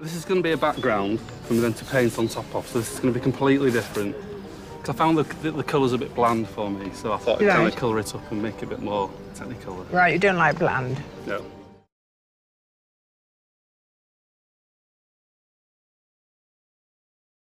This is going to be a background for me then to paint on top of, so this is going to be completely different. Because I found the colours a bit bland for me, so I thought I'd kind of colour it up and make it a bit more technicolor. Right, you don't like bland? No.